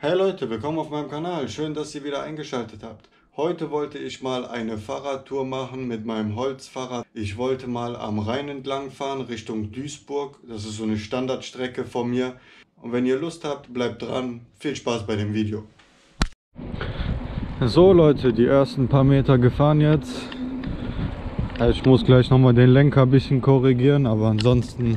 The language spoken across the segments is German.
Hey Leute, willkommen auf meinem Kanal. Schön, dass ihr wieder eingeschaltet habt. Heute wollte ich mal eine Fahrradtour machen mit meinem Holzfahrrad. Ich wollte mal am Rhein entlang fahren Richtung Duisburg. Das ist so eine Standardstrecke von mir. Und wenn ihr Lust habt, bleibt dran. Viel Spaß bei dem Video. So Leute, die ersten paar Meter gefahren jetzt. Ich muss gleich nochmal den Lenker ein bisschen korrigieren, aber ansonsten...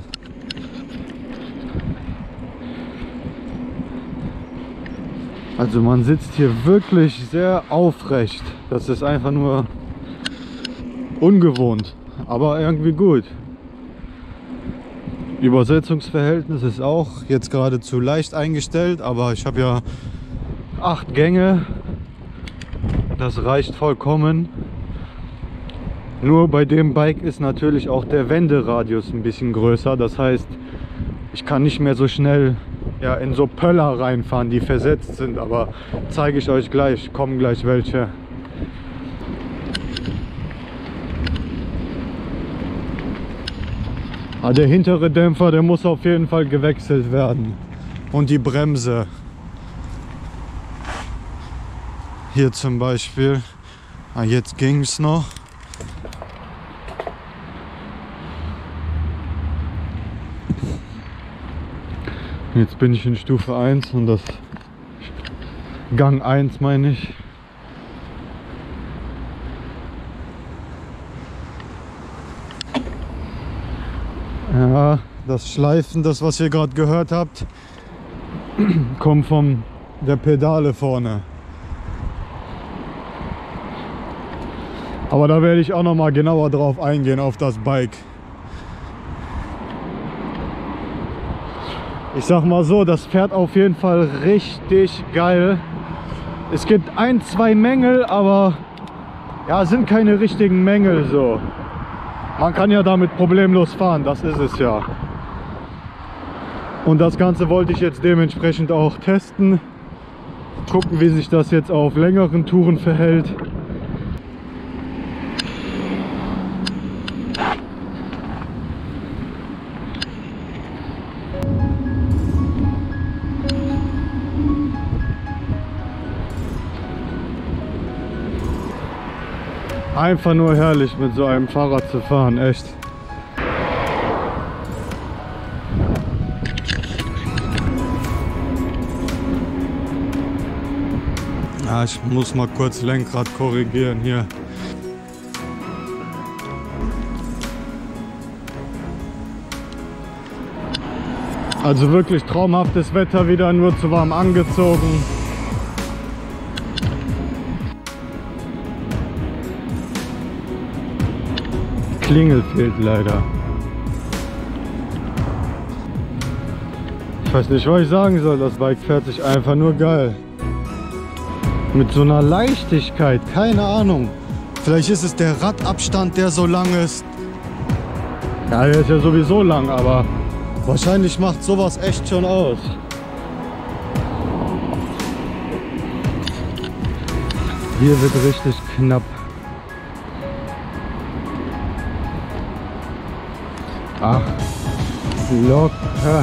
Also man sitzt hier wirklich sehr aufrecht. Das ist einfach nur ungewohnt, aber irgendwie gut. Übersetzungsverhältnis ist auch jetzt geradezu leicht eingestellt, aber ich habe ja 8 Gänge. Das reicht vollkommen. Nur bei dem Bike ist natürlich auch der Wenderadius ein bisschen größer. Das heißt, ich kann nicht mehr so schnell in so Pöller reinfahren, die versetzt sind, aber zeige ich euch gleich, kommen gleich welche. Der hintere Dämpfer, der muss auf jeden Fall gewechselt werden. Und die Bremse. Hier zum Beispiel. Jetzt ging es noch. Jetzt bin ich in Stufe 1 und das Gang 1 meine ich. Ja, das Schleifen, das was ihr gerade gehört habt, kommt von der Pedale vorne. Aber da werde ich auch noch mal genauer drauf eingehen auf das Bike. Ich sag mal so, das fährt auf jeden Fall richtig geil. Es gibt 1, 2 Mängel, aber ja, sind keine richtigen Mängel so. Man kann ja damit problemlos fahren, das ist es ja. Und das Ganze wollte ich jetzt dementsprechend auch testen. Gucken, wie sich das jetzt auf längeren Touren verhält. Einfach nur herrlich mit so einem Fahrrad zu fahren, echt. Ja, ich muss mal kurz Lenkrad korrigieren hier. Also wirklich traumhaftes Wetter wieder, nur zu warm angezogen. Klingel fehlt leider. Ich weiß nicht, was ich sagen soll. Das Bike fährt sich einfach nur geil. Mit so einer Leichtigkeit, keine Ahnung. Vielleicht ist es der Radabstand, der so lang ist. Ja, der ist ja sowieso lang, aber wahrscheinlich macht sowas echt schon aus. Hier wird richtig knapp. Ach, locker.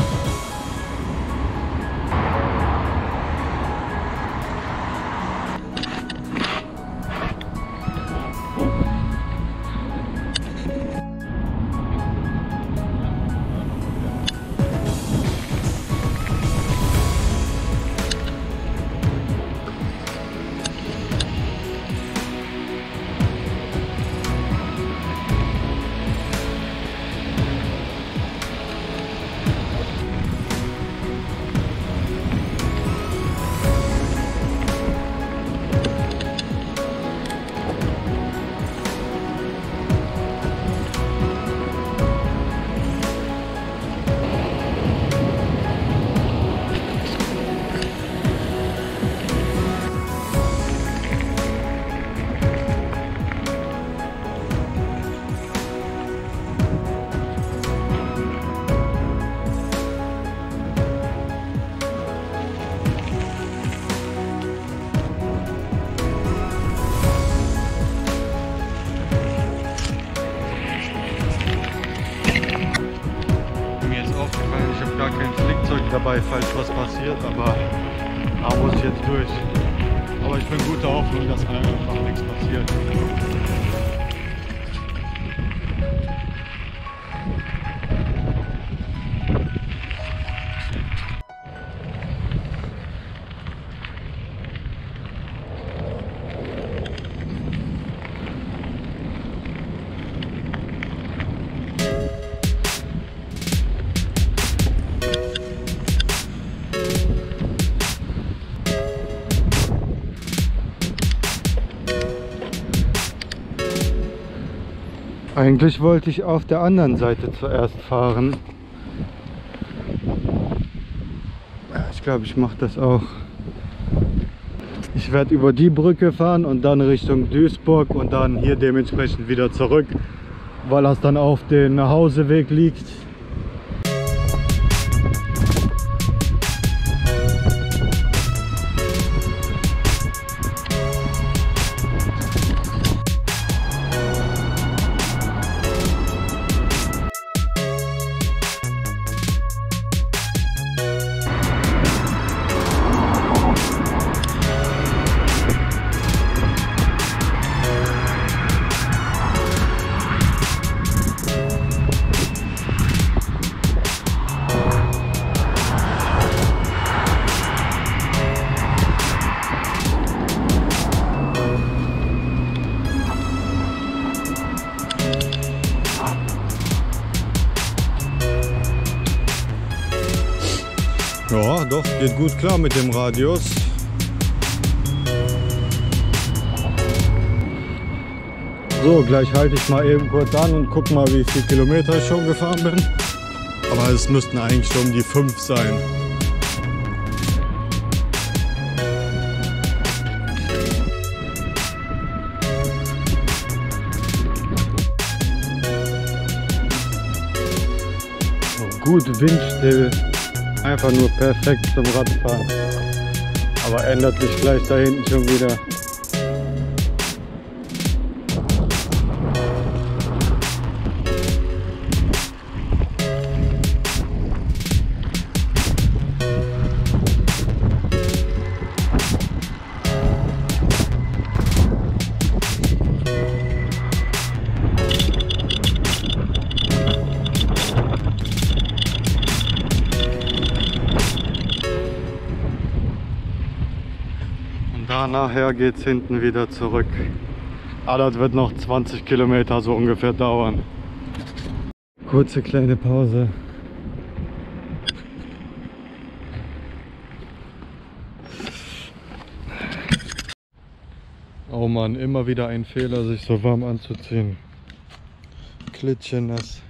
dabei, falls was passiert, aber Da muss ich jetzt durch. Aber ich bin guter Hoffnung, dass einfach nichts passiert. Eigentlich wollte ich auf der anderen Seite zuerst fahren. Ich glaube, ich mache das auch. Ich werde über die Brücke fahren und dann Richtung Duisburg und dann hier dementsprechend wieder zurück, weil das dann auf dem Nachhauseweg liegt. Ja, doch, geht gut klar mit dem Radius. So, gleich halte ich mal eben kurz an und guck mal, wie viele Kilometer ich schon gefahren bin. Aber es müssten eigentlich schon um die 5 sein. Gut windstill. Einfach nur perfekt zum Radfahren. Aber ändert sich gleich da hinten schon wieder. Nachher geht es hinten wieder zurück. Aber das wird noch 20 Kilometer so ungefähr dauern. Kurze kleine Pause. Oh Mann, immer wieder ein Fehler, sich so warm anzuziehen. Klitschenass.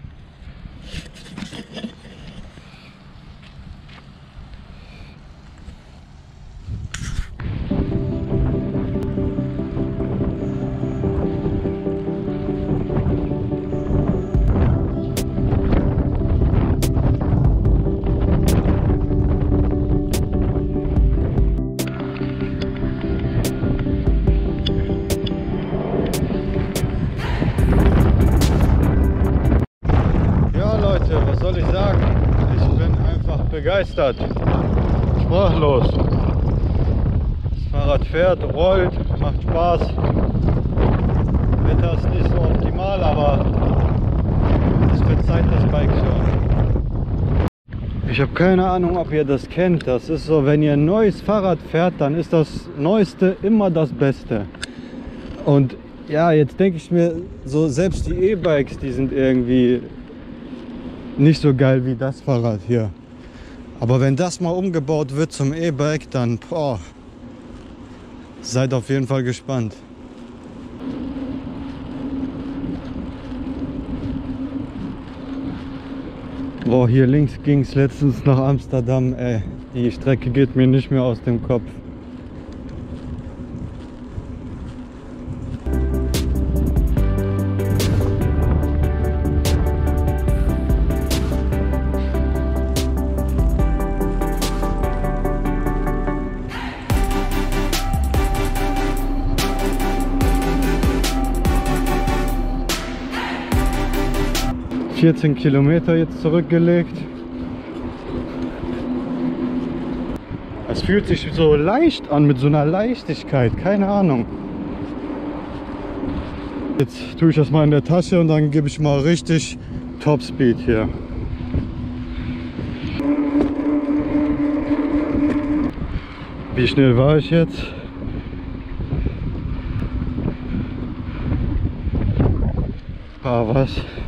Was soll ich sagen? Ich bin einfach begeistert, sprachlos. Das Fahrrad fährt, rollt, macht Spaß. Wetter ist nicht so optimal, aber es verzeiht das Bike schon. Ich habe keine Ahnung, ob ihr das kennt. Das ist so, wenn ihr ein neues Fahrrad fährt, dann ist das Neueste immer das Beste. Und ja, jetzt denke ich mir, so selbst die E-Bikes, die sind irgendwie nicht so geil wie das Fahrrad hier. Aber wenn das mal umgebaut wird zum E-Bike, dann boah, seid auf jeden Fall gespannt. Boah, hier links ging es letztens nach Amsterdam, ey. Die Strecke geht mir nicht mehr aus dem Kopf. – 14 Kilometer jetzt zurückgelegt. Es fühlt sich so leicht an, mit so einer Leichtigkeit, keine Ahnung. Jetzt tue ich das mal in der Tasche und dann gebe ich mal richtig Topspeed hier. Wie schnell war ich jetzt? Was?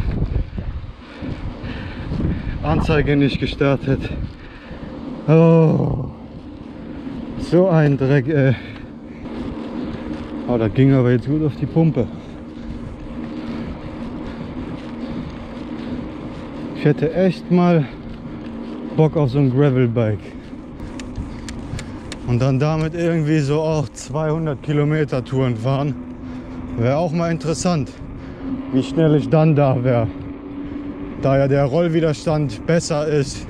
Anzeige nicht gestartet. Oh, so ein Dreck, ey. Oh, das ging aber jetzt gut auf die Pumpe. Ich hätte echt mal Bock auf so ein Gravelbike. Und dann damit irgendwie so auch 200 Kilometer Touren fahren. Wäre auch mal interessant, wie schnell ich dann da wäre. Da ja der Rollwiderstand besser ist.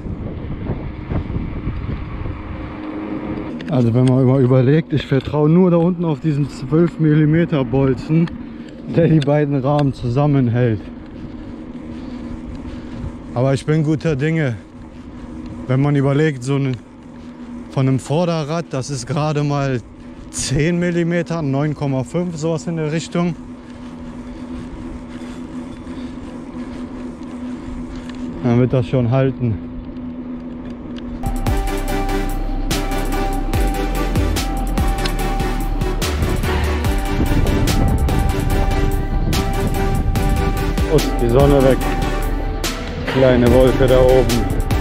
Also wenn man mal überlegt, ich vertraue nur da unten auf diesen 12 mm Bolzen, der die beiden Rahmen zusammenhält. Aber ich bin guter Dinge. Wenn man überlegt, so von einem Vorderrad, das ist gerade mal 10 mm, 9,5, sowas in der Richtung. Dann wird das schon halten. Und die Sonne weg. Kleine Wolke da oben.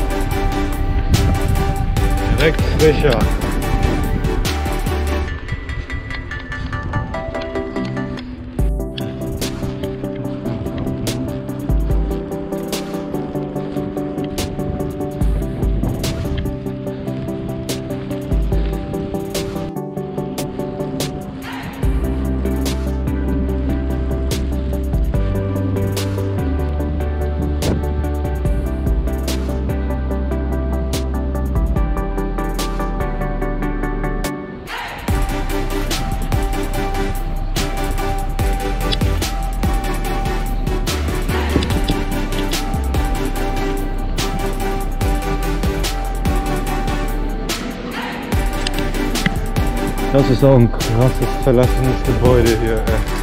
Direkt frischer. Das ist auch ein krasses verlassenes Gebäude hier.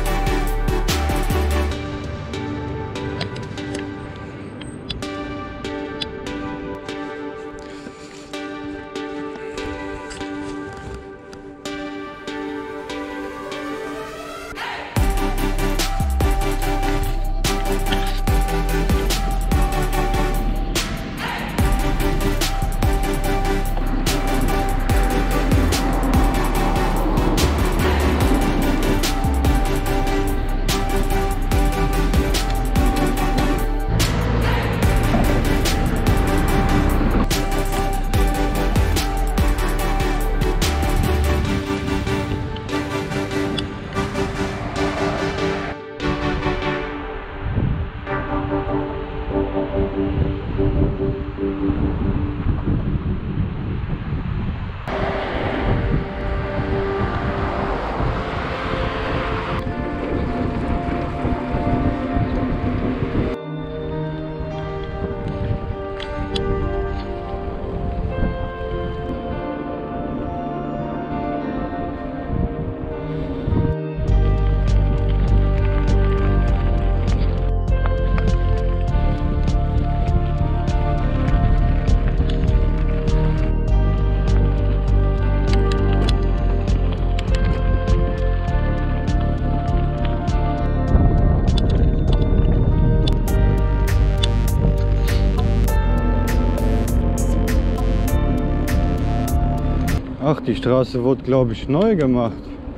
Ach, die Straße wurde, glaube ich, neu gemacht.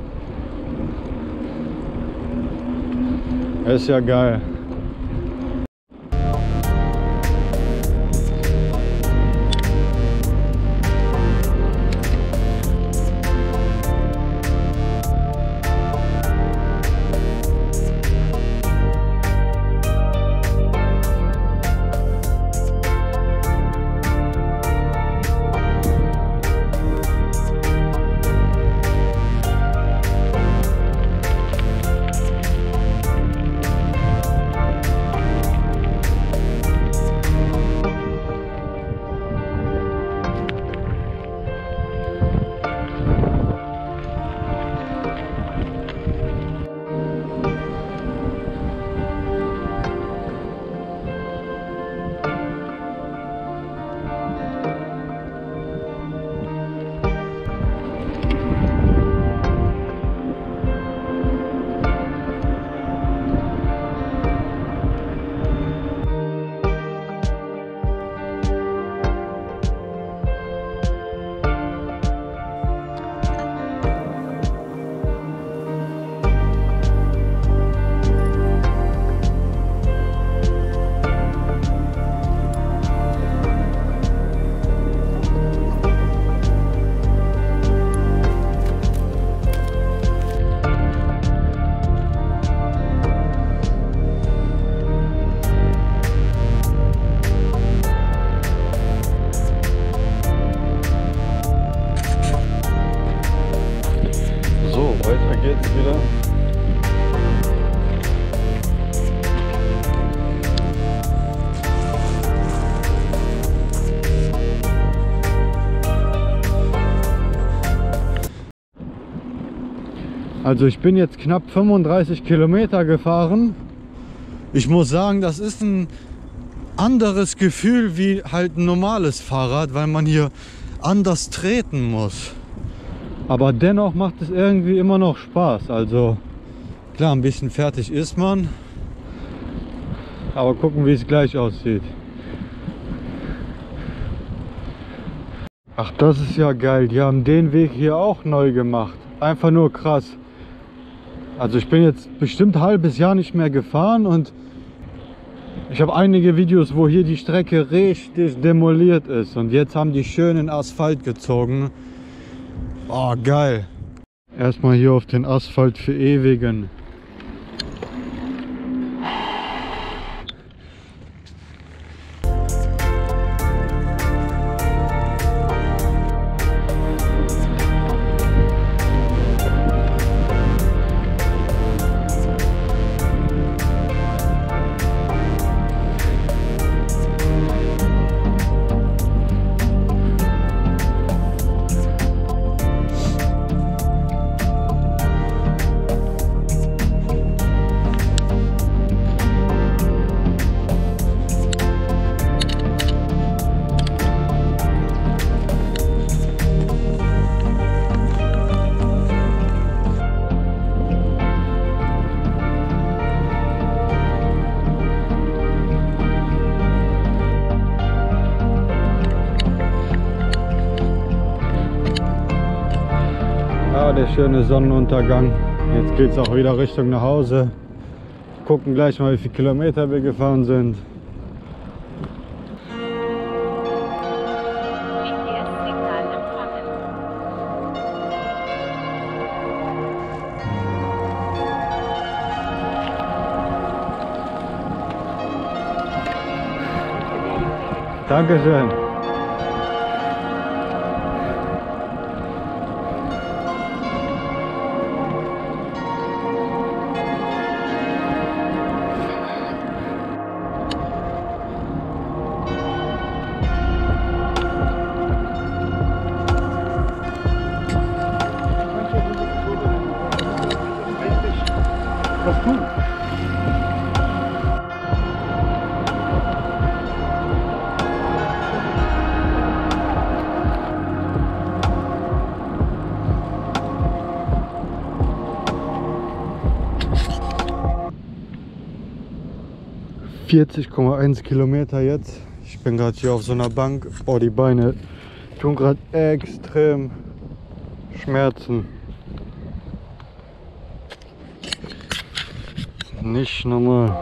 Ist ja geil. Also ich bin jetzt knapp 35 Kilometer gefahren. Ich muss sagen, das ist ein anderes Gefühl wie halt ein normales Fahrrad, weil man hier anders treten muss. Aber dennoch macht es irgendwie immer noch Spaß. Also klar, ein bisschen fertig ist man. Aber gucken, wie es gleich aussieht. Ach, das ist ja geil. Die haben den Weg hier auch neu gemacht. Einfach nur krass. Also ich bin jetzt bestimmt ein halbes Jahr nicht mehr gefahren und ich habe einige Videos, wo hier die Strecke richtig demoliert ist. Und jetzt haben die schönen Asphalt gezogen. Oh, geil. Erstmal hier auf den Asphalt verewigen. Der schöne Sonnenuntergang. Jetzt geht es auch wieder Richtung nach Hause. Gucken gleich mal, wie viele Kilometer wir gefahren sind. Dankeschön. Was tun? ...40,1 Kilometer jetzt. Ich bin gerade hier auf so einer Bank. Oh, die Beine tun gerade extrem schmerzen. Nicht normal.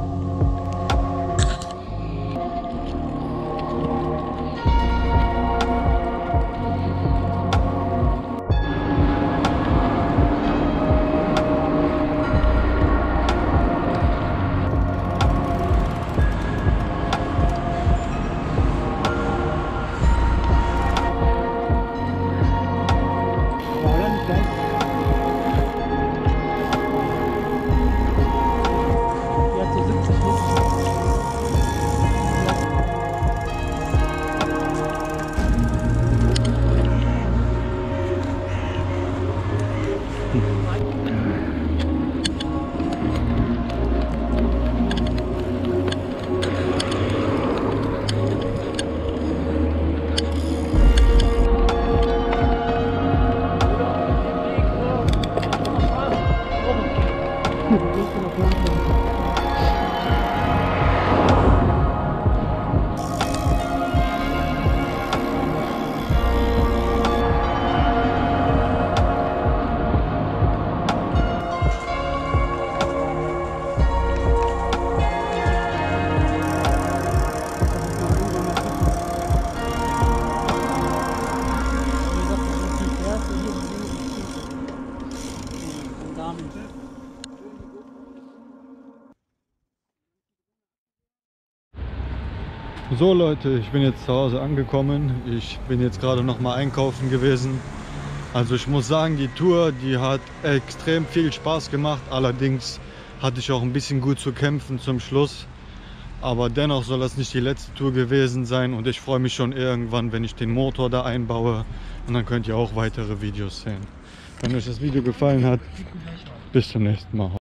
So Leute, ich bin jetzt zu Hause angekommen. Ich bin jetzt gerade noch mal einkaufen gewesen. Also ich muss sagen, die Tour, die hat extrem viel Spaß gemacht. Allerdings hatte ich auch ein bisschen gut zu kämpfen zum Schluss. Aber dennoch soll das nicht die letzte Tour gewesen sein. Und ich freue mich schon irgendwann, wenn ich den Motor da einbaue. Und dann könnt ihr auch weitere Videos sehen. Wenn euch das Video gefallen hat, bis zum nächsten Mal.